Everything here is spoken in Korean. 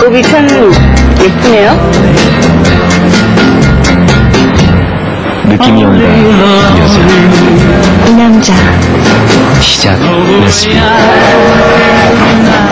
작업이 참 예쁘네요. 느낌이 온다 여자. 이 남자 시작됐습니다.